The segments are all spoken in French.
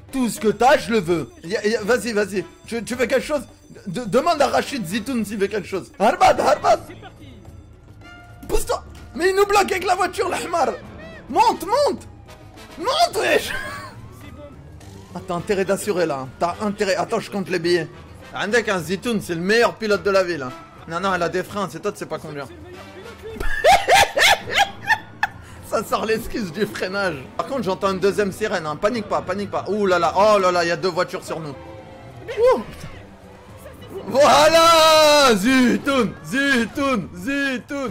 Tout ce que t'as, je le veux. Vas-y, vas-y. Tu veux quelque chose? Demande à Rachid Zitoun s'il veut quelque chose. Harbad, Harbad. C'est parti. Pousse-toi. Mais il nous bloque avec la voiture, l'ahmar. Monte, monte. Monte, wesh. C'est bon. Ah, t'as intérêt d'assurer là. T'as intérêt. Attends, je compte les billets. Andek, un Zitoun, c'est le meilleur pilote de la ville. Hein. Non, non, elle a des freins, c'est toi, tu sais pas combien. C'est le meilleur pilote, lui. Ça sort l'excuse du freinage. Par contre, j'entends une deuxième sirène, hein. Panique pas, panique pas. Ouh là là, oh là là, il y a 2 voitures sur nous. Ouh. Voilà, Zitoun, Zitoun, Zitoun.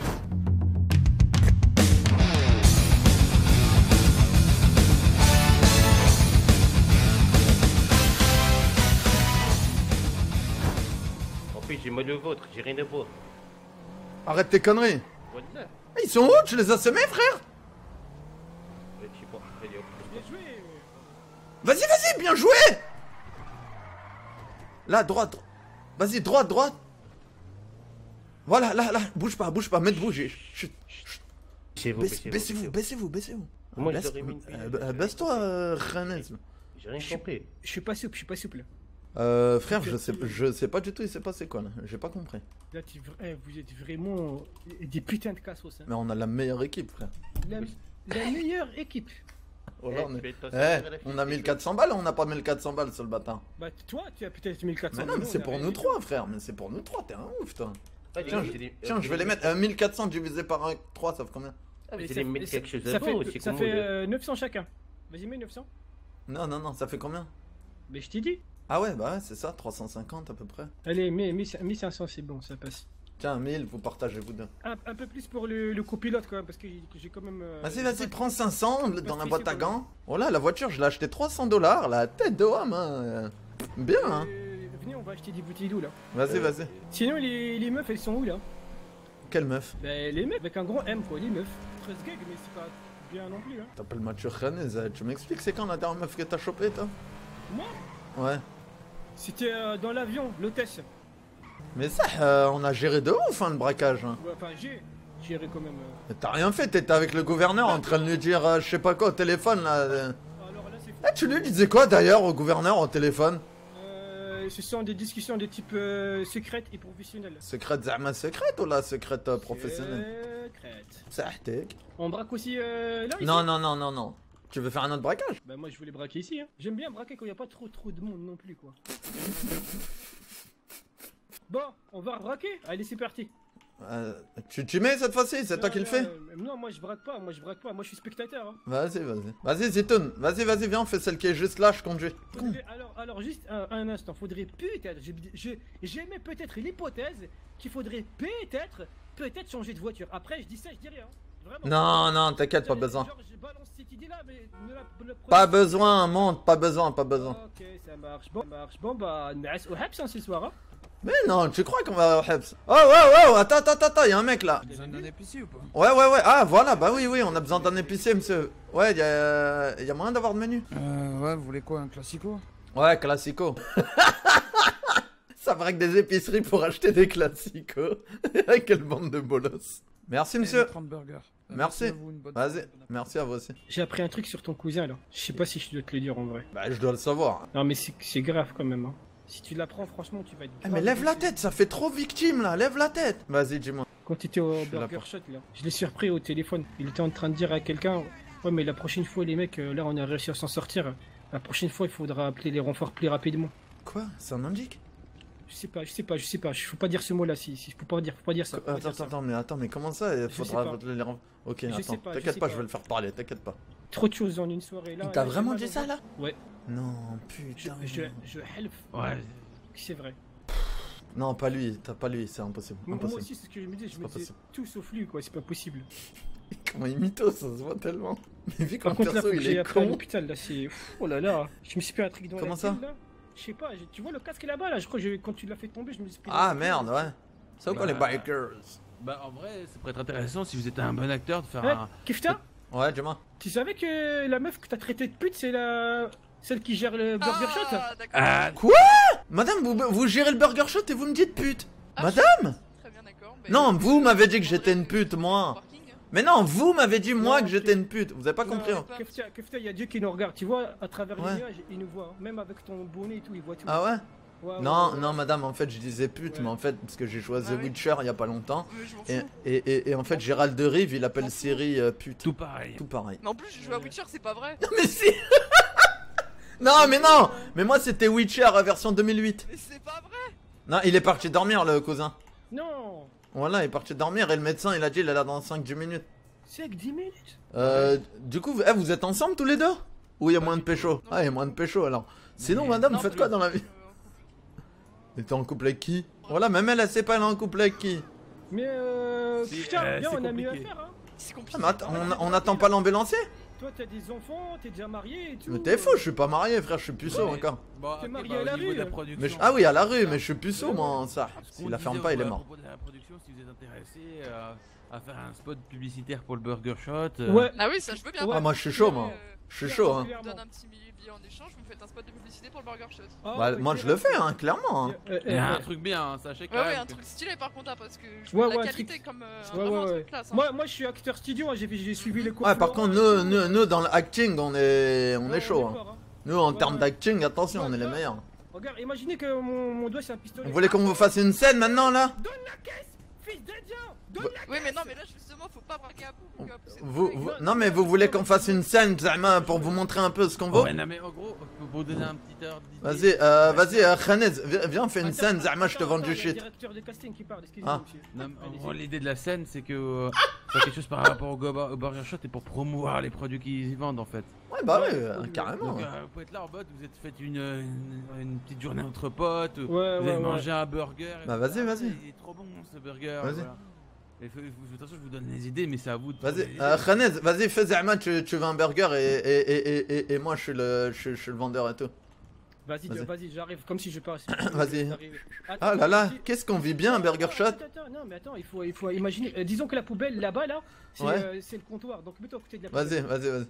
En plus, j'ai moi le vôtre, j'ai rien à voir. Arrête tes conneries. Voilà. Ils sont où? Tu les as semés, frère? Je sais pas. Allez, hop. Bien joué. Vas-y, vas-y, bien joué. Là, droite. Vas-y, droite, droite. Voilà, là, là. Bouge pas, mets de bouger. Chut, chut. Baissez-vous, baissez-vous, baissez-vous. Moi, je l'aurais mis une pile. Baisse-toi, Rennes. J'ai rien compris. Je suis pas souple, je suis pas souple. Frère, je sais pas du tout il s'est passé quoi là. J'ai pas compris. Là, vous êtes vraiment des putains de cassos. Hein. Mais on a la meilleure équipe, frère. La meilleure équipe. Oh là, tu fais toi, on a 1400 balles, on n'a pas 1400 balles, seul bâtard. Bah, toi, tu as peut-être 1400. Mais non, mais c'est pour nous trois, frère. Mais c'est pour nous trois, t'es un ouf, toi. Tiens, je vais les mettre. 1400 divisé par 3, ça fait combien? Vous allez mettre quelque chose à Ça vous, fait, c'est ça comme fait 900 chacun. Vas-y, mets 900. Non, non, non, ça fait combien? Mais je t'ai dit. Ah ouais, bah ouais, c'est ça, 350 à peu près. Allez, 1500, c'est bon, ça passe. Tiens, 1000, vous partagez vous deux. Un peu plus pour le copilote quand même, parce que j'ai quand même. Vas-y, vas-y, prends 500 dans la boîte à gants. Oh là, la voiture, je l'ai acheté 300 $, la tête de homme, hein. Bien, hein. Venez, on va acheter des bouteilles d'eau là. Vas-y, vas-y. Sinon, les meufs, elles sont où là? Quelle meuf? Bah, les meufs avec un grand M quoi, les meufs. 13 gags, mais c'est pas bien non plus, hein. T'appelles Mathieu Rennes, tu m'expliques c'est quand la dernière meuf que t'as chopé, toi? Moi? Ouais. C'était dans l'avion, l'hôtesse. Mais ça, on a géré de ouf, hein, le braquage. Hein. Ouais, enfin, j'ai géré quand même. Mais t'as rien fait, t'étais avec le gouverneur en train de lui dire je sais pas quoi au téléphone, là. Alors là, c'est fou. Eh, tu lui disais quoi, d'ailleurs, au gouverneur au téléphone? Ce sont des discussions de type secrète et professionnelle. Secrète zama secrète ou la secrète professionnelle? Secrète. Sahtek. On braque aussi là ici? Non, non, non, non, non. Tu veux faire un autre braquage? Bah moi je voulais braquer ici, hein. J'aime bien braquer quand il n'y a pas trop de monde non plus, quoi. Bon, on va braquer. Allez, c'est parti. Tu mets cette fois-ci, c'est toi qui le fais? Non, moi je braque pas, moi je suis spectateur. Hein. Vas-y, vas-y. Vas-y, Zitoun, vas-y, vas-y, viens, on fait celle qui est juste là, je conduis. Alors juste un instant, faudrait peut-être, j'aimais peut-être l'hypothèse qu'il faudrait peut-être changer de voiture. Après, je dis ça, je dis rien. Vraiment. Non, non, t'inquiète, pas besoin. Genre, je balance cette idée-là, mais ne la Pas besoin, monte, pas besoin, pas besoin. Ok, ça marche. Bon, bah, nice. Au Habs, hein, ce soir, hein. Mais non, tu crois qu'on va au Hebs? Oh, ouais, ouais, attends, y'a un mec là. Besoin d'un épicier ou pas? Ouais, ah, voilà, bah oui, on a besoin d'un épicier, monsieur. Ouais, y'a moyen d'avoir de menu? Ouais, vous voulez quoi, un classico? Ouais, classico. Ça braque des épiceries pour acheter des classicos. Quelle bande de bolos. Merci, monsieur. 30 burgers. Merci. À vous, une bonne Vas-y, soirée. merci à vous aussi. J'ai appris un truc sur ton cousin, là. Je sais pas si je dois te le dire en vrai. Bah, je dois le savoir. Non, mais c'est grave quand même, hein. Si tu l'apprends, franchement, tu vas être. Eh, mais lève la tête, ça fait trop victime là, lève la tête. Vas-y, dis-moi. Quand t'étais au suis là Burger pour- Shot, là, je l'ai surpris au téléphone. Il était en train de dire à quelqu'un: ouais, mais la prochaine fois, les mecs, là, on a réussi à s'en sortir. La prochaine fois, il faudra appeler les renforts plus rapidement. Quoi? C'est un indique? Je sais pas. Faut pas dire ce mot-là, si. Faut pas dire ça. Faut pas dire ça. Attends, mais comment ça? Il Je faudra sais pas. les rendre. Ok, Je sais attends, pas, je t'inquiète sais pas, pas. je vais le faire parler, t'inquiète pas. Trop de choses en une soirée, là. Il t'a là, vraiment j'ai dit mal ça au- là? Ouais. Non, putain. Je help. Ouais. C'est vrai. Non, pas lui, c'est impossible. Moi Impossible. aussi, c'est ce que je me dis. Je C'est me pas disais possible. tout sauf lui, quoi. C'est pas possible. Comment il mytho, ça se voit tellement. Mais vu Par comme contre, là, faut perso, que il j'aille est après à con. l'hôpital, là. C'est. Oh là là. Je me suis pris un truc dans Comment la ça gueule, là. Je sais pas. Tu vois le casque là-bas, là. Je crois que quand tu l'as fait tomber, je me suis pris. Ah merde, ouais. Ça ou quoi les Bah. bikers? Bah, en vrai, ça pourrait être intéressant si vous étiez un bon acteur de faire Ouais, un. Kifta, Ouais, dis-moi. tu savais que la meuf que t'as traitée de pute, c'est la. Celle qui gère le Burger Shot? D'accord. Ah, Madame, vous gérez le Burger Shot et vous me dites pute? Ah, Madame? Très bien, d'accord. Ben, Non, vous m'avez dit que j'étais une pute, moi. parking. Mais non, vous m'avez dit moi Non, que j'étais une pute. Vous avez pas Non, compris hein. Kefta, il y a Dieu qui nous regarde, tu vois, à travers Ouais. les nuages, il nous voit. Hein. Même avec ton bonnet et tout, il voit tout. Ah ouais? Ouais, Non, ouais. non, madame, en fait, je disais pute, Ouais. mais en fait, parce que j'ai joué à The Ah oui. Witcher il y a pas longtemps. Mais je m'en Et, fous. et en fait, Gérald de Rive, il appelle Siri pute. Tout pareil. Tout pareil. Mais en plus, j'ai joué à Witcher, c'est pas vrai. Mais si. Non, mais non. Mais moi, c'était Witcher version 2008. Mais c'est pas vrai. Non, il est parti dormir, le cousin. Non, Voilà, il est parti dormir et le médecin, il a dit, il est là dans 5-10 minutes. c'est que 10 minutes. Du coup, vous êtes ensemble tous les deux? Ou il y a moins de pécho? Ah, il y a moins de pécho alors. Sinon, Mais- madame, Non, vous faites mais- quoi dans la vie? Et t'es en couple avec qui? Voilà, même elle sait pas, elle est en couple avec qui? Mais Si, putain, bien, c'est on a mieux à compliqué. faire, hein. C'est Ah, compliqué. mais attends, on n'attend pas l'ambulancier? Toi, t'as des enfants, t'es déjà marié et tout. Mais t'es faux, je suis pas marié, frère, je suis puceau Ouais. encore. Bon, T'es ok, marié bah, à au la niveau rue, de la hein. production. Mais ah oui, à la rue, mais je suis puceau, moi, ça. Ce S'il qu'on la ferme disait pas, il est à mort. propos de la production, si vous êtes intéressé à faire un spot publicitaire pour le Burger Shot. Ouais. Ah oui, ça je veux bien. Ouais. Ah, moi, je suis chaud, moi. Je suis chaud, hein. Je vous donne un petit billet en échange, vous me faites un spot de publicité pour le Burger Shot. Ah, Bah, ouais, moi, je le fais, hein, clairement. Hein. Il y a un truc bien, hein, sachez quand Ouais, ouais, même un que- truc stylé par contre, hein, parce que je Ouais, veux de la ouais, qualité truc- comme Ouais, vraiment ouais, un ouais. truc classe. Hein. Moi, je suis acteur studio, hein, j'ai suivi les cours. Ouais, par contre, nous, dans l'acting, on est chaud. Hein. Fort, hein. Nous, en Ouais, termes ouais. d'acting, attention, on est les Ouais. meilleurs. Regarde, imaginez que mon doigt c'est un pistolet. Vous voulez qu'on vous fasse une scène maintenant, là? Donne la caisse, fils de Dieu. Donne la Oui, mais non, mais là justement, faut pas braquer à bout. mon gars, parce que Non, mais vous voulez qu'on fasse une scène, Zahma, pour vous montrer un peu ce qu'on vaut? Ouais, non, mais en gros, pour vous donner un petit ordre d'idée. Vas-y, Khanez, viens, on fait une scène, Zahma, je te vends du Il y a le shit. directeur de casting qui parle, excusez-moi, Ah. monsieur. Non, mais en Allez-y. gros, l'idée de la scène, c'est que c'est quelque chose par rapport au Burger Shot et pour promouvoir les produits qu'ils y vendent en fait. Ouais, bah ouais, Ouais, carrément. Donc, vous pouvez être là en mode, vous êtes fait une petite journée entre potes, vous Ouais, avez ouais, mangé un burger. et Bah, tout vas-y, ça. vas-y. Il est trop bon ce burger. Vas-y. Voilà. Et attention, je vous donne les idées, mais c'est à vous de. Vas-y, trouver les idées. Khanez, vas-y, fais Zahma, tu veux un burger et moi, je suis le vendeur et tout. Vas-y, Vas-y. vas-y, j'arrive comme si je passe. Vas-y. J'arrive. Attends, Ah là là, attends, qu'est-ce qu'on vit bien, un Burger Shot? Attends, non, mais attends, il faut imaginer. Disons que la poubelle là-bas, là, c'est Ouais. c'est le comptoir. Donc mets-toi à côté de la Vas-y, poubelle. vas-y. Vas-y.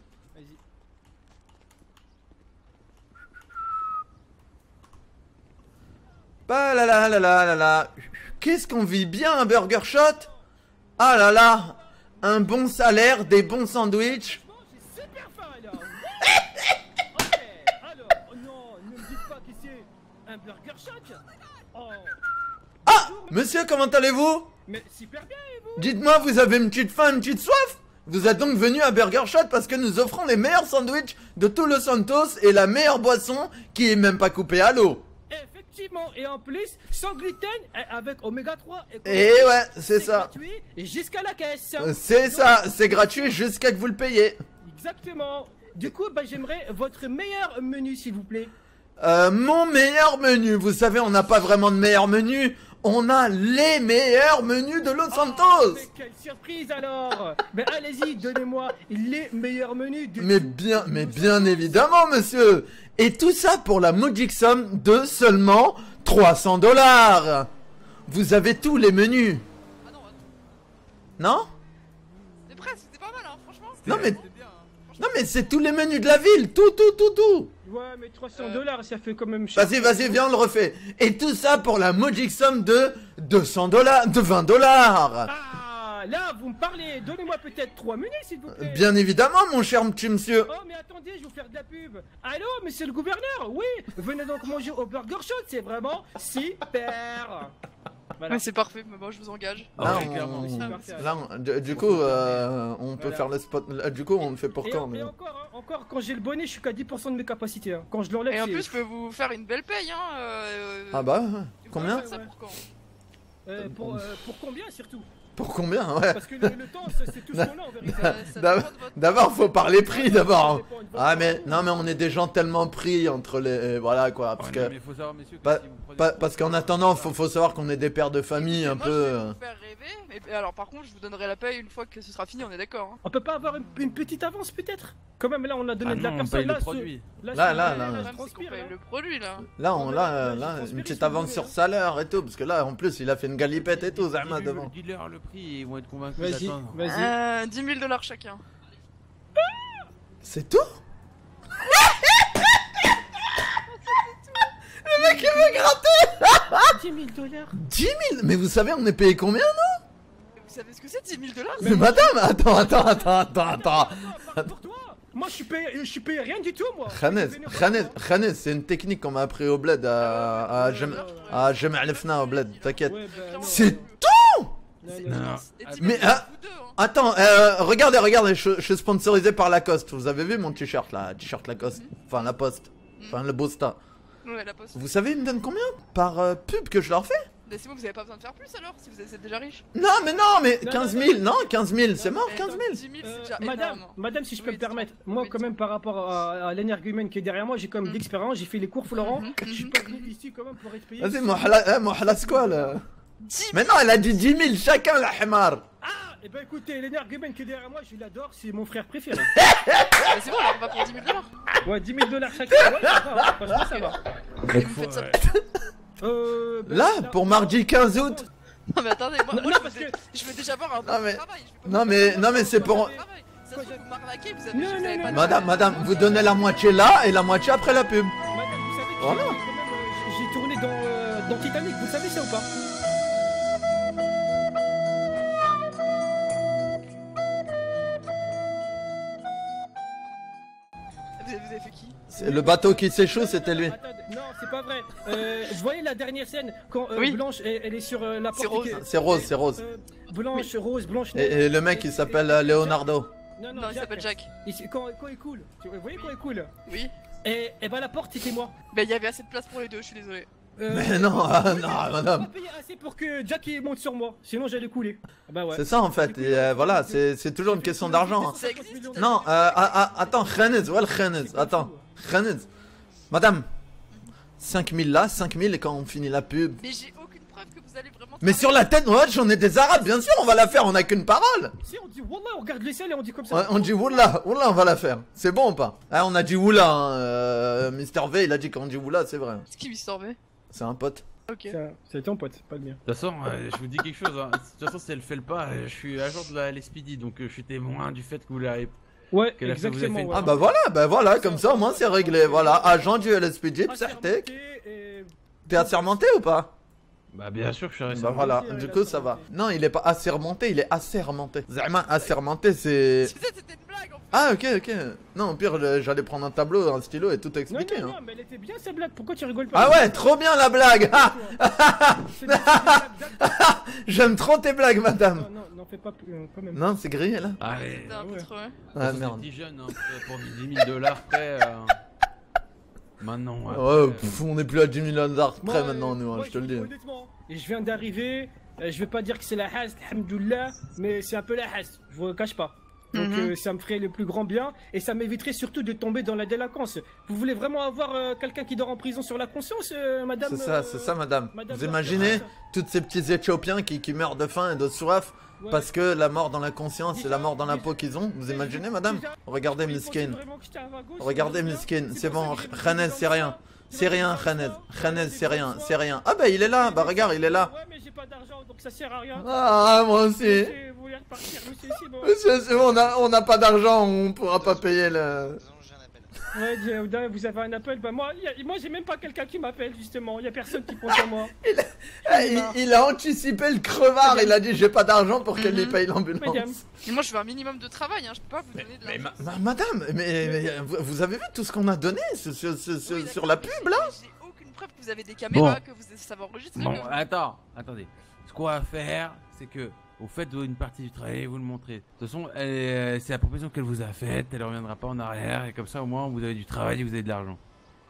Bah là là là là là là. Qu'est-ce qu'on vit bien, un Burger Shot? Ah là là, un bon salaire, des bons sandwichs. Franchement, j'ai super faim là. Ok, alors, oh non, ne me dites pas que c'est un burger shot. Oh, Ah, monsieur, comment allez-vous? mais super bien et vous? Dites-moi, vous avez une petite faim, une petite soif? Vous êtes donc venu à Burger Shot parce que nous offrons les meilleurs sandwichs de tout le Santos et la meilleure boisson qui est même pas coupée à l'eau. Effectivement, et en plus, sans gluten, avec oméga 3. Et ouais, c'est ça. gratuit et jusqu'à la caisse. C'est ça, c'est gratuit jusqu'à que vous le payiez. Exactement. Du coup, bah, j'aimerais votre meilleur menu, s'il vous plaît. Mon meilleur menu, vous savez, on n'a pas vraiment de meilleur menu, on a les meilleurs menus de Los Oh, Santos. mais quelle surprise alors. Mais allez-y, donnez-moi les meilleurs menus de Mais bien évidemment, monsieur. Et tout ça pour la modique somme de seulement 300 $. Vous avez tous les menus. Ah non, attends. Non? Mais presque, c'était pas mal, hein, franchement. Non, mais- C'était bien, hein. Non mais c'est tous les menus de la ville, tout. Ouais, mais 300 $, ça fait quand même cher. Vas-y, viens, on le refait. Et tout ça pour la modique somme de 200 $, de 20 $. Ah, là, vous me parlez. Donnez-moi peut-être 3 menus, s'il vous plaît. Bien évidemment, mon cher petit monsieur. Oh, mais attendez, je vais vous faire de la pub. Allô, monsieur le gouverneur? Oui, venez donc manger au Burger Shot, c'est vraiment super. Voilà. Ouais, c'est parfait, mais bon, je vous engage. Ah Là, ouais, clairement. du coup, on peut Voilà. faire le spot. Du coup, on le fait pour Et, quand et mais... encore, hein, encore, quand j'ai le bonnet, je suis qu'à 10% de mes capacités. Hein. Quand je l'enlève, Et en c'est- plus, je peux vous faire une belle paye, hein. Ah bah, vous combien? faites ça Ouais. pour quand? Pour combien surtout? Pour combien, ouais. Parce que le temps, c'est tout ce qu'on a en vérité. Ça D'ab- dépend de votre- D'abord, faut parler prix d'abord. Ça dépend de votre Ah temps. mais non mais on est des gens tellement pris entre les voilà quoi parce Ouais, que non, mais faut savoir, messieurs, que pas- si vous prenez parce qu'en attendant faut savoir qu'on est des pères de famille Et un moi, peu. Je vais vous faire rêver, mais alors par contre, je vous donnerai la paye une fois que ce sera fini, on est d'accord. Hein. On peut pas avoir une petite avance peut-être? Quand même, là, on a donné Ah de la non, on personne. paye Là, le ce- produit. Là, ce- là, Le là. je problème, c'est qu'on transpire, paye là. le produit là. Là on là, là je une transpire, petite je avance suis sur désolé, salaire et tout parce que là en plus il a fait une galipette et tout Zahma Dis-le- devant. Dis-leur le prix et ils vont être convaincus Vas-y, d'attendre. vas-y. 10 000 $ chacun. C'est tout? Le mec il veut gratter 10 000 $. 10 000. Mais vous savez on est payé combien non? Vous savez ce que c'est 10 000 $? Mais madame, attends. Pour toi, moi je suis payé rien du tout moi. Khanez, c'est une technique qu'on m'a appris au bled à Jama' al-Fna au bled, t'inquiète. Ouais, bah, non. C'est Non. Mais, attends, regardez, je suis sponsorisé par Lacoste. Vous avez vu mon t-shirt là, t-shirt Lacoste. Enfin la poste, enfin le Bosta. Ouais, la poste. Vous savez, ils me donnent combien par pub que je leur fais? Mais c'est bon, vous avez pas besoin de faire plus alors si vous êtes déjà riche. Non, mais 15 000, non, 15 000, c'est mort, 15 000. 10 000, c'est déjà énorme. Madame, si je peux Oui, me permettre, dis-moi. moi Oui, quand même par rapport à l'énergumène qui est derrière moi, j'ai quand même de l'expérience, j'ai fait les cours Florent, je suis pas venu ici quand même pour être payé. Vas-y, Mohla quoi là? 10 Mais non, elle a dit 10 000 chacun, la hamar. Ah, et ben écoutez, l'énergumène qui est derrière moi, je l'adore, c'est mon frère préféré. C'est bon, alors on va pour 10 000 $. Ouais, 10 000 $ chacun, ouais, ça va, franchement ça va. Et vous faites ça. Ben, Là, pour mardi 15 août. Non, mais attendez, moi, Non, je parce veux- que- je veux déjà voir un Non, bon mais- travail. je peux pas Non mais c'est pour... faire un travail. Ça se trouve, vous m'arnaquez, vous avez Non, vous avez non, pas non. de- Madame, vous donnez la moitié là et la moitié après la pub. Madame, vous savez que Voilà. j'ai tourné dans Titanic, vous savez ça ou pas? Vous avez fait qui? C'est le bateau qui s'échoue, c'était lui. Attendez, non, c'est pas vrai. Vous voyez la dernière scène quand Oui. Blanche elle est sur la porte. C'est Rose. C'est Rose. Blanche, Rose, Blanche. Et le mec il s'appelle Leonardo. Non, Non, il s'appelle Jack. Quand il coule, vous voyez quand il coule. Oui. Et ben la porte c'était moi. Bah, il y avait assez de place pour les deux, je suis désolé. Mais non, non J'ai pas madame. payé assez pour que Jack il monte sur moi, sinon j'allais couler. Ah bah ouais. C'est ça en fait, et voilà, c'est toujours une question d'argent. Hein. Ça existe. Non, attends, Khanez, ouais Khanez, attends, Khanez. Madame, 5000 là, 5000 et quand on finit la pub. Mais j'ai aucune preuve que vous allez vraiment. Mais sur la tête, ouais, j'en ai des arabes, bien sûr, on va la faire, on a qu'une parole. Si on dit Wallah, on regarde les selles et on dit comme Ouais, ça. on dit oula, on va la faire. C'est bon ou pas? Ah, on a dit oula, hein, Mister V, il a dit qu'on dit oula, c'est vrai. C'est qui Mister V? C'est un pote. Ok. C'est ton pote, pas le mien. De toute façon, je vous dis quelque chose. Hein. De toute façon, si elle fait le pas, je suis agent de la LSPD, donc je suis témoin du fait que vous l'avez. Ouais, Quelle affaire vous avez exactement. fait ouais. Ah bah voilà, comme ça au moins c'est réglé. Voilà, agent du LSPD, certain. T'es assermenté ou pas? Bah, bien sûr que je suis resté. Bah voilà, du coup ça va. Non, il est pas assermenté, il est assermenté. Zama, assermenté c'est... C'était une blague en fait. Ah ok. Non, au pire j'allais prendre un tableau, un stylo et tout Non, expliquer. non, Hein. non, mais elle était bien sa blague, pourquoi tu rigoles pas? Ah ouais, trop bien la blague. Ah, C'est des blagues. j'aime trop tes blagues madame. Non, n'en fais pas quand même. Non, c'est grillé là. Allez, C'était un peu ouais. trop. Hein. Ah c'est merde. petit jeune, hein, pour 10 000 $ près. Maintenant, Ouais, on est plus à 10 000 $ Moi, près maintenant nous, hein, moi, je te le dis. honnêtement, et je viens d'arriver, je vais pas dire que c'est la hasse, alhamdoulilah, mais c'est un peu la hasse, je vous le cache pas. Donc ça me ferait le plus grand bien et ça m'éviterait surtout de tomber dans la délinquance. Vous voulez vraiment avoir quelqu'un qui dort en prison sur la conscience, madame? C'est ça madame. madame Vous imaginez tous ces petits Éthiopiens qui meurent de faim et de soif Ouais. parce que la mort dans la conscience et Déjà, la mort dans la déjà, peau qu'ils ont. Vous déjà, imaginez madame? déjà, Regardez ils pensaient Miskin. vraiment que j'étais un vagos, Regardez c'est bien. Miskin, c'est pour bon, ça que j'ai Khanez mis c'est dans rien. ça. C'est rien Khanez. Khanez c'est rien, c'est rien. Ah bah il est là, bah Mais regarde, il est là. Ouais, mais j'ai pas d'argent donc ça sert à rien. Ah moi aussi. Monsieur, vous voulez repartir, monsieur, c'est bon. Monsieur, c'est bon, on n'a pas d'argent, on pourra pas payer le... Ouais, vous avez un appel, bah moi j'ai même pas quelqu'un qui m'appelle justement, y a personne qui pense à moi. Ah, il a anticipé le crevard, il a dit j'ai pas d'argent pour qu'elle lui paye Madame. l'ambulance. Mais moi je veux un minimum de travail, hein. Je peux pas vous donner de Mais l'argent. madame, mais vous avez vu tout ce qu'on a donné Oui, sur d'accord, la mais pub là? J'ai aucune preuve que vous avez des caméras, Bon. que vous savez enregistrer. Bon, que- attendez. Ce qu'on va faire, c'est que vous faites une partie du travail, vous le montrez. De toute façon, c'est la proposition qu'elle vous a faite, elle reviendra pas en arrière, et comme ça, au moins, vous avez du travail et vous avez de l'argent.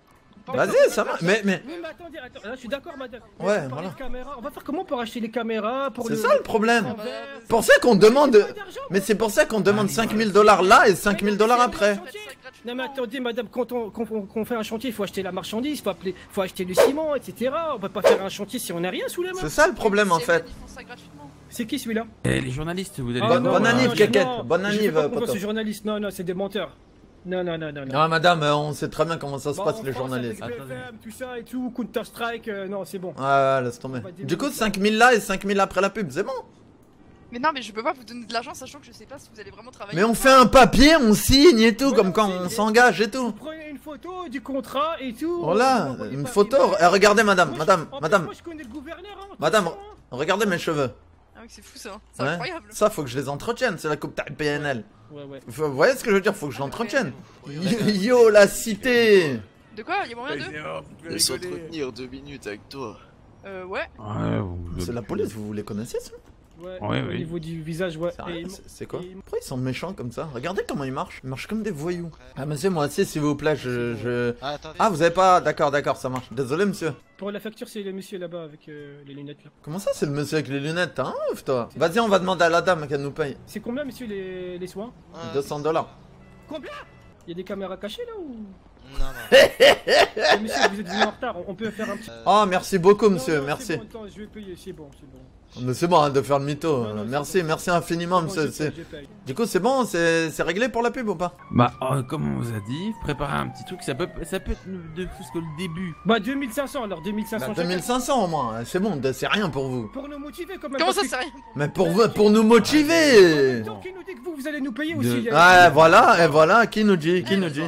Vas-y, ça va, mais... Oui, mais attendez, là, je suis d'accord, madame. Mais Ouais, on parle voilà. de caméras. On va faire comment pour acheter les caméras pour C'est ça le problème. Ah, bah, C'est pour ça qu'on demande... Pas d'argent, Mais c'est pour ça qu'on demande 5000 $ là et 5000 $ après. Non mais attendez madame, quand on fait un chantier, il faut acheter la marchandise, faut acheter le ciment, etc. On peut pas faire un chantier si on n'a rien sous la main. C'est ça le problème en fait. Ils font ça gratuitement. C'est qui celui-là? Et les journalistes, vous allez Ah, les Bonne non, voir, bonne non, année, non, Kékette. non, Bonne je fais année, pas confiance poteau. aux journalistes, non, c'est des menteurs. Non. Ah madame, on sait très bien comment ça se Bon, passe en les France, journalistes. avec BFM, tout ça et tout, Counter Strike, non c'est bon. Ah laisse tomber. Du coup 5000 là et 5000 après la pub, c'est bon. Mais non, mais je peux pas vous donner de l'argent sachant que je sais pas si vous allez vraiment travailler. Mais on fait un papier, on signe et tout, Voilà, comme quand on on signe. s'engage et Vous tout. prenez une photo du contrat et tout. Voilà, vous m'envoyez une par photo. email. Regardez madame, Moi, madame, en plus, madame, Moi je connais le gouverneur, hein, Madame. attention, hein. regardez mes cheveux. Ah que c'est fou ça. C'est Ouais. incroyable. Ça, faut que je les entretienne, c'est la coupe PNL. Ouais. Vous voyez ce que je veux dire? Faut que je l'entretienne. Yo, la cité! De quoi? Y'a moyen de? Laisse entretenir 2 minutes avec toi. Ouais. Ouais, C'est la police, vous les connaissez, ça? Ouais, Ouais, au oui. niveau du visage, ouais. C'est Et rien, ils- c'est quoi? et ils- Pourquoi ils sont méchants comme ça? Regardez comment ils marchent. Ils marchent comme des voyous. Ah, monsieur, moi aussi, s'il vous plaît, Ah, attendez. Ah, vous avez pas... D'accord, ça marche. Désolé, monsieur. Pour la facture, c'est le monsieur là-bas avec les lunettes là. Comment ça, c'est le monsieur avec les lunettes? T'as un ouf, toi? Vas-y, on va demander à la dame qu'elle nous paye. C'est combien, monsieur, les soins? 200 $. Combien? Il y a des caméras cachées là ou? Non, non. Monsieur, vous êtes venu en retard, on peut faire un petit. Oh, merci beaucoup, Non, monsieur, non, merci. c'est bon, attends, je vais payer, c'est bon. Mais c'est bon hein, de faire le mytho. Non, non, Merci, c'est bon. merci infiniment, Bon, monsieur. je paye. Du coup, c'est bon, c'est réglé pour la pub ou pas? Bah, comme on vous a dit, préparez un petit truc, ça peut être de plus que le début. Bah 2500 alors, 2500 Bah, chacun. 2500 au moins, c'est bon, c'est rien pour vous. Pour nous motiver quand même. Comment parce ça, que- c'est rien? Mais pour vous, pour nous motiver. Tant qu'il nous dit que vous allez nous payer De- aussi. Ouais, voilà, et voilà, qui nous dit, qui nous dit.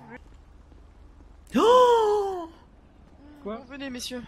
Oh Quoi? Venez, messieurs.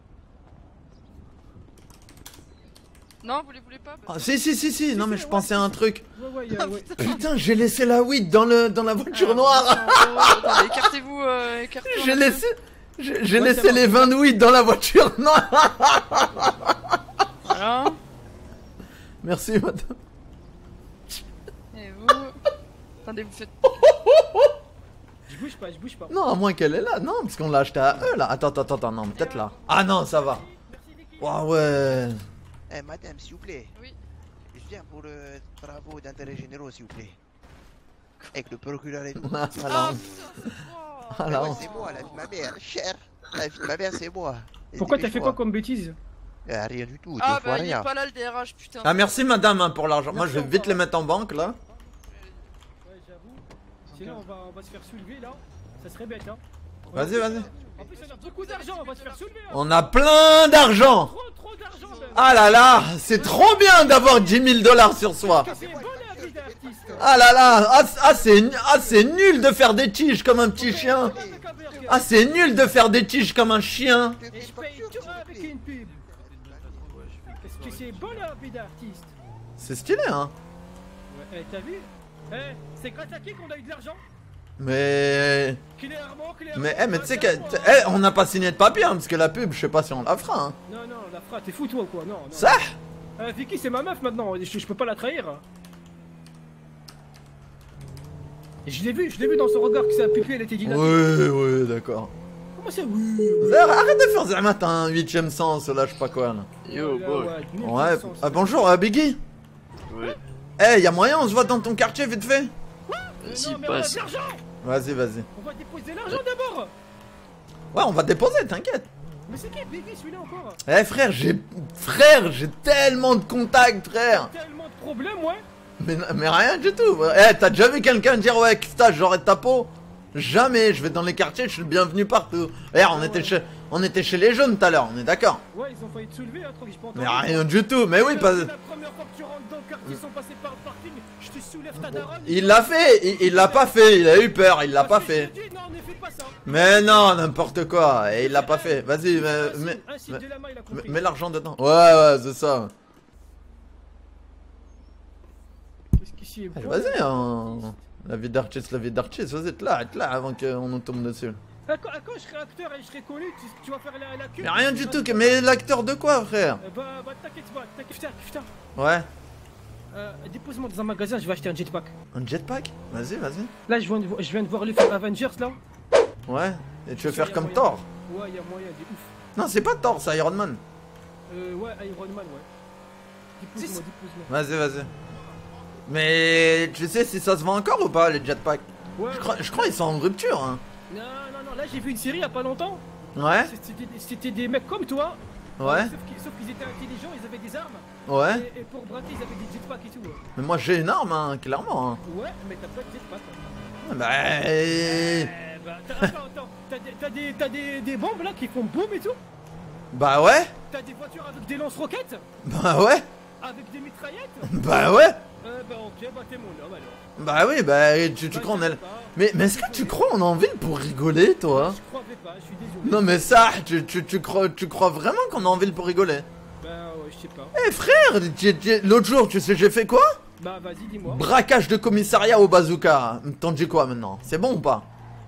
Non, vous les voulez pas? Ah, si, non mais je pensais à un truc. Ouais, ouais. Putain, j'ai laissé la weed dans la voiture noire. Attendez, écartez-vous, écartez-vous. J'ai laissé... J'ai Ouais, laissé c'est les 20 de weed dans la voiture noire. Voilà. Merci, madame. Et vous... Attendez, vous faites... Je bouge pas. Non, à moins qu'elle est là. Non, parce qu'on l'a acheté à eux, là. Attends, non, peut-être là. Ah non, ça va. Ah ouais. Eh madame, s'il vous plaît. Oui. Je viens pour le travaux d'intérêt généraux, s'il vous plaît. Avec le procureur et tout. Ah, Ah, là, putain, ah, Mais là, ouais, c'est moi, la vie de ma mère, cher. La vie de ma mère, c'est moi. Et Pourquoi t'as fait dépêche-moi. quoi comme bêtise? Rien du tout, Ah deux fois bah il est rien. pas là le DRH, putain. Ah, merci madame hein, pour l'argent. Moi, Merci je vais vite encore. les mettre en banque là. Ouais, j'avoue. Sinon, on va se faire soulever là. Ça serait bête, hein. Vas-y. En plus, on a beaucoup d'argent, on va se faire soulever. Hein. On a plein d'argent. Trop d'argent, même. Ah là là, c'est trop bien d'avoir 10 000 $ sur soi. C'est bon la vie d'artiste. Ah là là, c'est nul de faire des tiges comme un petit chien. Ah, c'est nul de faire des tiges comme un chien. Et je paye tout avec une pub. Est-ce que c'est bon la vie d'artiste? C'est stylé, hein. Ouais, t'as vu? C'est grâce à qui qu'on a eu de l'argent? Mais... Clairement. Mais tu sais on n'a pas signé de papier, hein, parce que la pub, je sais pas si on la fera, hein. Non, la fera, t'es fou toi ou quoi? Non. Ça Vicky, c'est ma meuf maintenant, je peux pas la trahir. Et je l'ai vu dans son regard que sa pupille elle était dynamique. Ouais, d'accord. Comment ça, oui? Arrête de faire Zermat un 8ème sens, là, je sais pas quoi, là. Yo, boy. Ouais, bonjour, Biggie. Ouais. Eh, y'a moyen, on se voit dans ton quartier, vite fait. Vas-y, Non, mais on a passe. de l'argent. Vas-y. On va déposer l'argent d'abord. Ouais, on va déposer, t'inquiète. Mais c'est qui Biggie celui-là encore? Eh, frère, j'ai tellement de contacts, frère. Tellement de problèmes, ouais. Mais rien du tout. Eh, t'as déjà vu quelqu'un dire ouais, Kifta, j'aurais ta peau? Jamais, je vais dans les quartiers, je suis le bienvenu partout. Eh, on était chez les jeunes tout à l'heure, on est d'accord. Ouais, ils ont failli te soulever, hein, trop que j'ai pas entendu. Mais rien du tout, mais oui, pas... C'est la première fois que tu rentres dans le quartier, ils sont passés par le parking, je te soulève ta daronne. Il l'a fait, il l'a pas fait, il a eu peur, il l'a pas Parce que je fait. te dis, non, ne fais pas ça. Mais non, n'importe quoi, et il l'a pas fait. Vas-y, Un site de la main, il a compris. mets l'argent dedans. Ouais, c'est ça. Qu'est-ce qu'ici est Eh, bon, Vas-y, là. hein. La vie d'artiste, vas-y, être là avant qu'on nous tombe dessus. À quand je serai acteur et je serai connu, tu vas faire la queue. Mais rien du tout, mais l'acteur de quoi, frère? Bah t'inquiète pas, putain. Ouais. Dépose-moi dans un magasin, je vais acheter un jetpack. Un jetpack? Vas-y. Là, je viens de voir le film Avengers là. Ouais. Et tu veux Ça, faire y a comme moyen. Thor? Ouais, y'a moyen, de ouf. Non, c'est pas Thor, c'est Iron Man. Ouais, Iron Man, ouais. Dépose-moi. Vas-y. Mais tu sais si ça se vend encore ou pas, les jetpacks? Ouais, Je crois qu'ils sont en rupture, hein. Non, là j'ai vu une série il y a pas longtemps. Ouais. C'était des mecs comme toi. Ouais. Sauf qu'ils étaient intelligents, ils avaient des armes. Ouais. Et pour braquer, ils avaient des jetpacks et tout. Ouais, Mais moi j'ai une arme, hein, clairement. Hein. mais t'as pas de jetpack. Bah... T'as des bombes là qui font boum et tout. Bah ouais. T'as des voitures avec des lance-roquettes. Bah ouais. Avec des mitraillettes. Bah ouais. Bah ok, bah t'es mon homme alors. Bah oui, bah tu crois on est... Mais est-ce que tu crois en ville pour rigoler, toi? Je croyais pas, je suis désolé. Non mais ça, tu crois vraiment qu'on a en ville pour rigoler? Bah je sais pas. Eh frère, l'autre jour, tu sais j'ai fait quoi? Bah vas-y, dis-moi. Braquage de commissariat au bazooka. T'en dis quoi maintenant? C'est bon ou pas?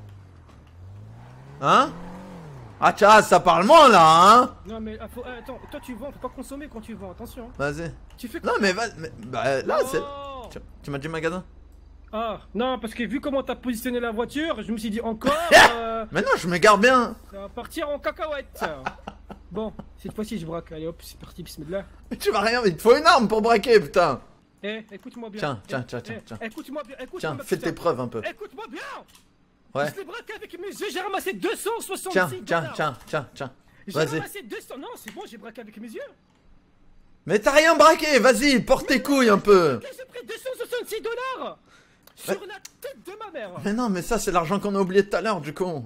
Hein? Ah tiens, ça parle moins là, hein? Non mais attends, toi tu vends, faut pas consommer quand tu vends, attention. Vas-y. Tu fais Non mais bah là c'est... Oh. Tu m'as dit magasin? Ah, non, parce que vu comment t'as positionné la voiture, je me suis dit encore... Mais non, je m'égare bien. ça va partir en cacahuète. Bon, cette fois-ci je braque, allez hop, c'est parti, bismillah. Mais tu vas rien, il te faut une arme pour braquer, putain. Eh, écoute-moi bien. Tiens. Écoute-moi bien, écoute-moi Tiens, bien, fais putain. tes preuves un peu. Écoute-moi bien. Ouais. Je l'ai braqué avec mes yeux, j'ai ramassé 266 Tiens. $. J'ai Vas-y. ramassé 200... Non, c'est bon, j'ai braqué avec mes yeux. Mais t'as rien braqué, vas-y, porte tes couilles un peu. J'ai pris 266 $. Sur la tête de ma mère. Mais non, mais ça c'est l'argent qu'on a oublié tout à l'heure, du con.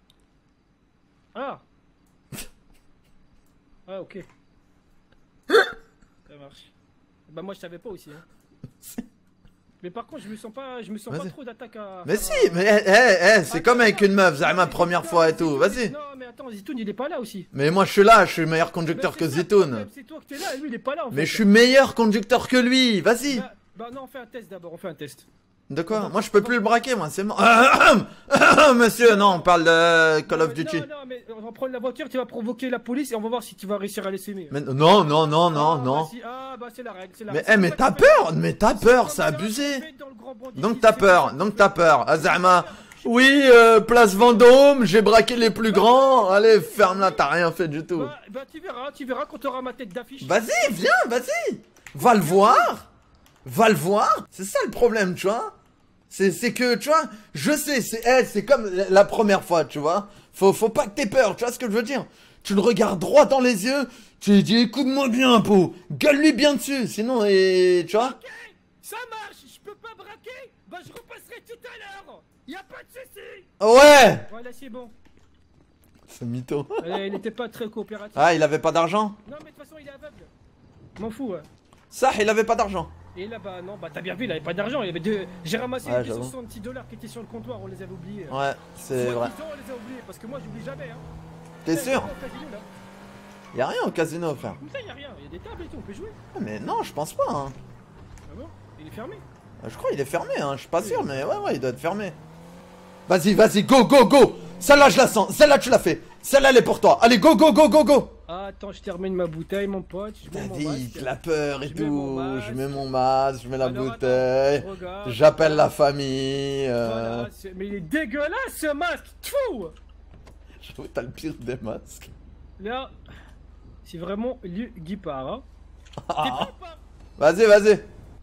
Ah. Ah, ok. Ça marche. Bah moi je savais pas aussi, hein. Mais par contre je me sens pas Vas-y. trop d'attaque à... Mais si, mais c'est comme avec une meuf, c'est ma première fois et tout, vas-y. Non mais attends, Zitoun il est pas là aussi. Mais moi je suis là, je suis meilleur conducteur Mais que c'est ça le Zitoun. problème, c'est toi que t'es là et lui il est pas là en fait. Mais je suis meilleur conducteur que lui, vas-y. Bah non, on fait un test d'abord, on fait un test. De quoi? Moi je peux plus le braquer, moi c'est mort. Monsieur, non, on parle de Call of Duty. Non, mais on va prendre la voiture, tu vas provoquer la police et on va voir si tu vas réussir à les semer. Mais non. Bah c'est la règle, c'est la Mais, règle. mais t'as peur, c'est abusé. Donc t'as peur. Azama. Oui, place Vendôme, j'ai braqué les plus grands. Allez, ferme là, t'as rien fait du tout. Bah tu verras quand t'auras ma tête d'affiche. Vas-y, viens, vas-y. Va le voir. C'est ça le problème, tu vois. C'est que, tu vois, je sais, c'est comme la première fois, tu vois. Faut pas que t'aies peur, tu vois ce que je veux dire. Tu le regardes droit dans les yeux, tu lui dis écoute-moi bien, po. Gueule-lui bien dessus, sinon, tu vois. Ok, ça marche, je peux pas braquer, bah je repasserai tout à l'heure. Y'a pas de soucis. Ouais. Voilà, c'est bon. C'est mytho. Il était pas très coopératif. Ah, il avait pas d'argent? Non, mais de toute façon, il est aveugle. M'en fous, ouais. Ça, il avait pas d'argent. Et là, bah non, bah t'as bien vu, il avait pas d'argent. Il y avait deux. J'ai ramassé Ouais, les j'avoue. 66 $ qui étaient sur le comptoir, on les avait oubliés. Ouais, c'est vrai. On les a oubliés parce que moi, j'oublie jamais, hein. T'es sûr? Au casino, là. Y'a rien au casino, frère. Comme ça, y a rien. Il y a des tables et tout, on peut jouer. Ah, mais non, je pense pas, hein. Ah bon? Il est fermé. Je crois qu'il est fermé, hein. Je suis pas sûr, mais ouais, il doit être fermé. Vas-y, go. Celle-là, je la sens. Celle-là, tu l'as fait. Celle-là, elle est pour toi. Allez, go. Ah, attends, je termine ma bouteille, mon pote. Je mets T'as mon dit, masque. la peur et Je mets mon tout. masque. Je mets mon masque, je mets la Alors, bouteille. attends, regarde. J'appelle la famille. Voilà, mais il est dégueulasse ce masque. Tfou! Je trouve que t'as le pire des masques. Là, c'est vraiment Liu Guipard, hein. T'es Ah. prêt ou pas? Vas-y.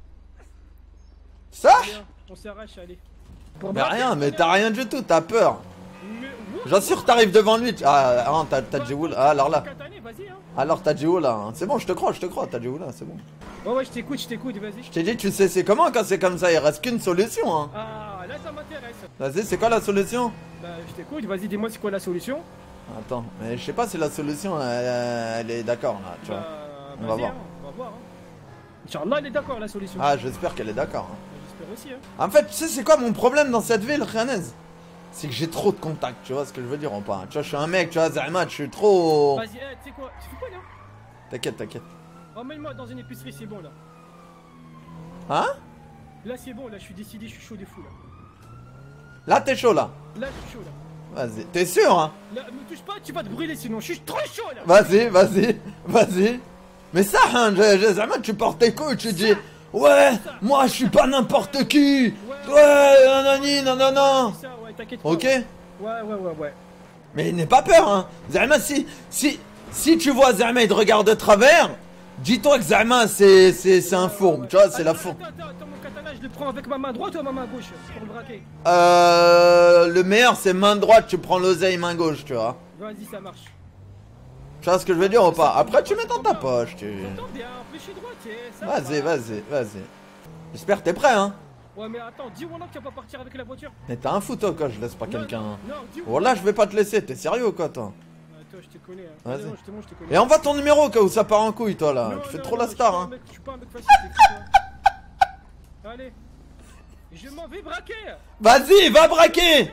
Ça? Bien, on s'arrache, allez. Pour Mais braquer, rien, mais regarde. t'as rien du tout, t'as peur. Mais- J'assure que t'arrives devant lui. Ah, non, t'as dit où là? Ah, alors là. Katane, vas-y, hein. Alors t'as dit où là? C'est bon, je te crois, t'as dit où là, c'est bon. Ouais, je t'écoute, vas-y. Je t'ai dit, tu sais, c'est comment quand c'est comme ça? Il reste qu'une solution, hein. Ah, là, ça m'intéresse. Vas-y, c'est quoi la solution? Bah, je t'écoute, vas-y, dis-moi c'est quoi la solution. Attends, mais je sais pas si la solution elle est d'accord là, tu vois. On va vas-y, voir. hein, on va voir. Hein. Inch'Allah, elle est d'accord la solution. Ah, j'espère qu'elle est d'accord. hein. J'espère aussi, hein. En fait, tu sais, c'est quoi mon problème dans cette ville, Rennes? C'est que j'ai trop de contacts, tu vois ce que je veux dire ou pas? Tu vois, je suis un mec, tu vois, Zahmat, je suis trop. Vas-y, tu sais quoi? Tu fais quoi là? T'inquiète. Emmène-moi dans une épicerie, c'est bon là. Hein? Là, c'est bon, là, je suis décidé, je suis chaud des fous là. Là, t'es chaud là. Là, je suis chaud là. Vas-y, t'es sûr, hein? Là, me touche pas, tu vas te brûler sinon, je suis trop chaud là. Vas-y. Mais ça, hein, Zahmat, tu portes tes couilles, tu dis. Ouais, moi je suis pas n'importe qui. Ouais, nanani, nanana. C'est ça, ouais, t'inquiète pas. Ok? Ouais. Mais n'aie pas peur, hein. Zahma, si tu vois Zahma, il te regarde de travers, dis-toi que Zahma, c'est un fourbe, tu vois, c'est la fourbe. Attends, mon katana, je le prends avec ma main droite ou ma main gauche pour le braquer. Le meilleur, c'est main droite, tu prends l'oseille main gauche, tu vois. Vas-y, ça marche. Tu vois ce que je veux dire ou pas? Après, tu mets dans ta poche, tu. J'entends bien, en plus je suis droitier, ça va. Vas-y. J'espère que t'es prêt, hein. Ouais, mais attends, dis-moi là que tu vas pas partir avec la voiture. Mais t'as un foot, toi, quoi, je laisse pas Non, quelqu'un. Non, dis-moi. Voilà, je vais pas te laisser, t'es sérieux ou quoi, toi? Attends, je te connais. Hein. Vas-y. Non, je te connais. Et envoie ton numéro, cas où ça part en couille, toi, là. Non, Tu fais non, trop non, la star, hein. Je suis pas un mec facile, toi. Allez. Je m'en vais braquer. Vas-y, va braquer!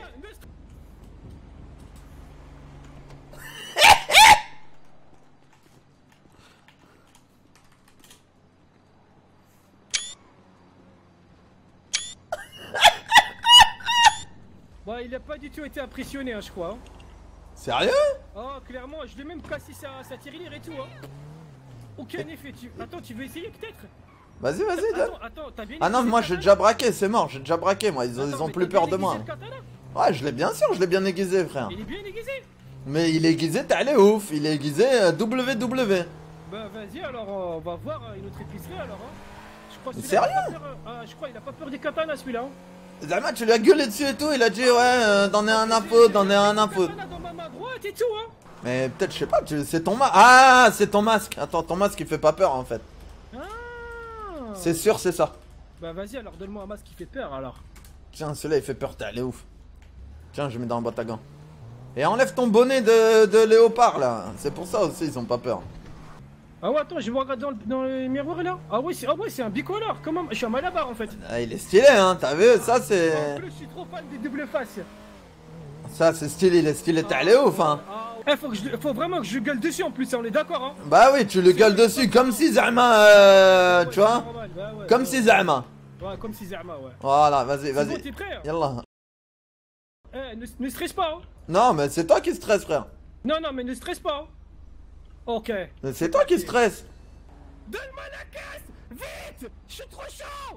Bah, il a pas du tout été impressionné, hein, je crois. Hein. Sérieux? Oh, clairement, je lui ai même cassé sa tirelire et tout, hein. Aucun effet. Attends, tu veux essayer peut-être? Vas-y, vas-y, donne. Attends, t'as bien Ah non, aiguisé moi le j'ai katana? déjà braqué, c'est mort, j'ai déjà braqué, moi, ils Attends, ont mais plus t'as peur bien de moi. aiguisé le katana? Ouais, je l'ai bien sûr, je l'ai bien aiguisé, frère. Il est bien aiguisé? Mais il est aiguisé, t'es allé ouf, il est aiguisé WW. Bah, vas-y, alors, on va voir une autre épicerie, alors, hein. Je crois Mais celui-là, sérieux? il a pas peur, je crois il a pas peur des katanas, celui-là, hein. Zama, tu lui as gueulé dessus et tout, il a dit ouais, d'en ai un à foutre, d'en ai un à foutre. Katana dans ma main droite et tout, hein. Mais peut-être, je sais pas, c'est ton masque. Ah, c'est ton masque. Attends, ton masque il fait pas peur en fait. Ah. C'est sûr, c'est ça. Bah, vas-y, alors, donne-moi un masque qui fait peur, alors. Tiens, celui-là il fait peur, t'es allé ouf. Tiens, je mets dans le boîte à gants. Et enlève ton bonnet de léopard là. C'est pour ça aussi, ils ont pas peur. Ah ouais, attends, je vais regarder dans le miroir là. Ah ouais, c'est un bicolore. Comment? Je suis un malabar en fait. Ah, il est stylé, hein, t'as vu? Ça, En c'est. plus, je suis trop fan des doubles faces. Ça, c'est stylé, il est stylé, t'es allé ouf, hein. Faut vraiment que je gueule dessus en plus, hein, on est d'accord, hein. Bah oui, tu le gueules dessus, comme si Zama, Ouais, tu c'est vois? normal, bah ouais, Comme ouais, si Zama. Ouais, comme si Zerma, ouais. Voilà, vas-y, C'est bon, vas-y. t'es prêt? Hein? Yallah. Eh, ne stresse pas, hein. Non, mais c'est toi qui stresse, frère. Non, mais ne stresse pas, hein. Ok. C'est toi qui stresse. Donne-moi la caisse! Vite! Je suis trop chaud!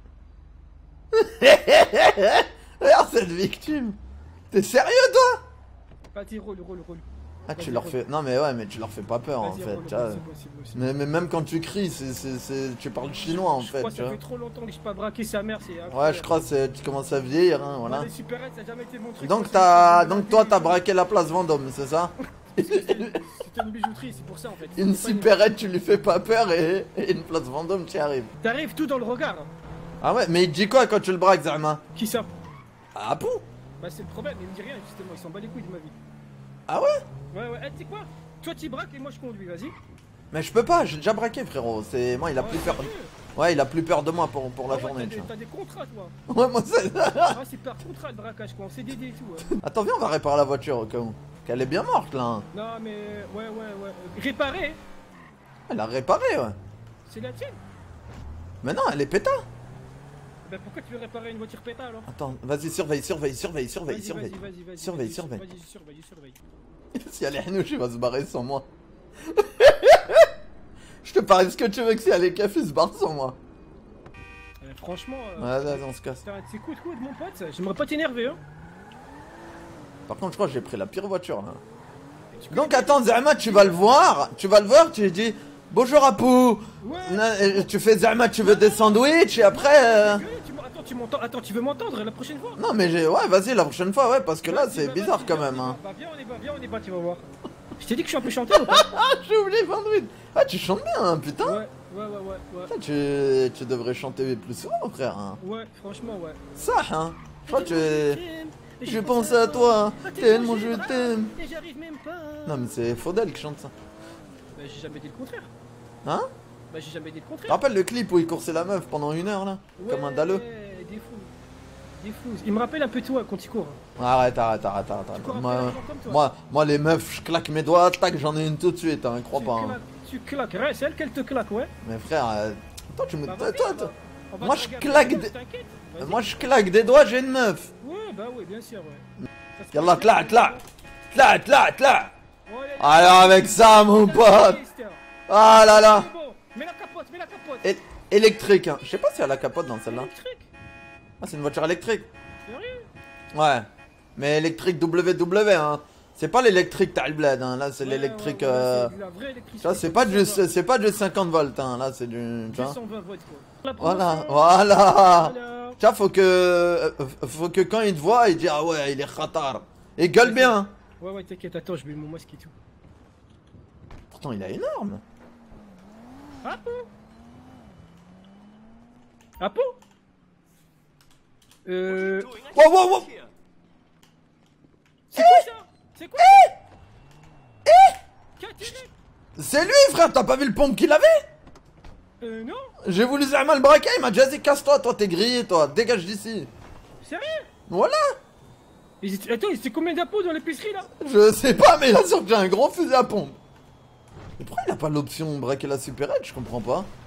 Regarde cette victime. T'es sérieux, toi? Vas-y, roule. Ah, tu Vas-y, leur roule. fais. Non, mais ouais, mais tu leur fais pas peur en Vas-y, fait. roule, Tu vois. c'est bon, c'est bon. Mais même quand tu cries, tu parles chinois en Je fait. crois Tu que ça vois. fait trop longtemps que j'ai pas braqué sa mère, c'est incroyable. Ouais, je crois que tu commences à vieillir, hein, voilà. Les supérettes, ça a jamais été mon truc. Donc, Moi, toi, t'as braqué la place Vendôme, c'est ça? C'était une bijouterie, c'est pour ça en fait. Une C'est pas supérette, tu lui fais pas peur et une place Vendôme, tu y arrives. T'arrives tout dans le regard. Hein. Ah ouais, mais il te dit quoi quand tu le braques, Zama? Qui ça? Ah bon? Bah c'est le problème, il me dit rien justement, il s'en bat les couilles de ma vie. Ah ouais? Ouais, tu sais quoi? Toi tu braques et moi je conduis, vas-y. Mais je peux pas, j'ai déjà braqué, frérot. C'est moi, il a plus peur. sérieux? Ouais, il a plus peur de moi pour la Ah ouais, journée, tu t'as des contrats toi. vois. Ouais, moi c'est. Ah c'est par contrat de braquage quoi, en CDD et tout. Ouais. Attends, viens, on va réparer la voiture au cas où. Qu'elle est bien morte là. Hein. Non mais ouais. Réparer, Elle a réparé, ouais. c'est la tienne. Mais non, elle est péta. Bah pourquoi tu veux réparer une voiture péta alors? Attends, vas-y, surveille. Vas-y. Surveille. Surveille. Si elle est hanouche, il va se barrer sans moi. Je te parie ce que tu veux que si elle est café, il se barre sans moi. Franchement, Vas-y, on se casse. c'est cool mon pote, ça. J'aimerais pas t'énerver hein. Par contre, je crois que j'ai pris la pire voiture là. Tu peux- Donc attends, Zama, tu vas le voir, tu lui dis bonjour Apou. Ouais. Tu fais Zama, tu veux des sandwichs et après. Attends, tu m'entends? Attends, tu veux m'entendre la prochaine fois? Non mais ouais, vas-y la prochaine fois, ouais, parce que là Vas-y, c'est bah, bizarre vas-y, quand viens, même. Hein. Bah viens, on y va, tu vas voir. Je t'ai dit que je suis un peu chanteur ou pas? Ah, j'ai oublié sandwich. Ah, tu chantes bien, hein, putain. Ouais. Putain, tu devrais chanter plus souvent, frère. Hein. Ouais, franchement, ouais. Ça, hein. Je crois que je pense à toi, tellement je t'aime. Et j'arrive même pas. Non mais c'est Faudel qui chante ça. Bah j'ai jamais dit le contraire. Hein? Bah j'ai jamais dit le Tu te contraire. rappelles le clip où il coursait la meuf pendant 1 heure là? Comme un dalleux. Des fous. Il me rappelle un peu toi quand il cours. Arrête. Tu cours un peu rapidement comme toi. Moi les meufs, je claque mes doigts, tac, j'en ai une tout de suite, hein, crois pas. Hein. Tu claques, ouais, c'est elle qu'elle te claque, ouais. Mais frère, toi tu me. Bah, toi, vas-y, toi. on va Moi, te je regarder, claque des- t'inquiète. Vas-y. Moi je claque des doigts, j'ai une meuf. Ouais, bah oui, bien sûr, ouais. Ça se Yallah, passe tla. bien. Ouais, Alors avec ça, mon pote. C'est Ah là là. bon. Mets la capote. Électrique, hein. Je sais pas si elle a la capote dans celle-là. Électrique. Ah, c'est une voiture électrique. Sérieux? Ouais. Mais électrique WW, hein. C'est pas l'électrique t'as le bled, hein. Là, c'est Ouais, l'électrique. ouais, c'est de la vraie électricité. Tu vois, c'est pas du 50 volts, hein. Là, c'est du. Tu vois. 220 volts, quoi. La Voilà. promotion. Voilà. Voilà. Tu vois, faut que quand il te voit, il dit ah ouais, il est khatar. Et gueule bien. Ouais, t'inquiète, attends, je mets mon masque et tout. Pourtant, il est énorme. Apo? Wow. C'est quoi ça? C'est quoi? Qui a tiré? C'est lui, frère. T'as pas vu le pompe qu'il avait? Non? J'ai voulu Zama le braquer. Il m'a dit vas-y, casse-toi. Toi, t'es grillé, toi. Dégage d'ici. Sérieux? Voilà. Attends, il était combien d'impôts dans l'épicerie là? Je sais pas, mais il a sorti un gros fusil à pompe. Mais pourquoi il a pas l'option braquer la supérette? Je comprends pas.